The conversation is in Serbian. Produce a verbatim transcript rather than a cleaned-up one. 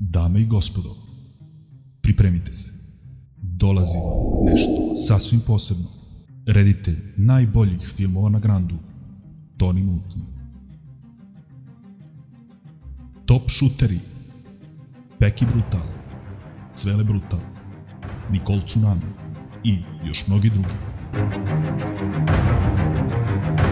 Dame i gospodo, pripremite se. Dolazi vam nešto sasvim posebno. Reditelj najboljih filmova na Grandu, Toni Mutni. Top šuteri, Peki Brutal, Cvele Brutal, Nikol Tsunami i još mnogi drugi.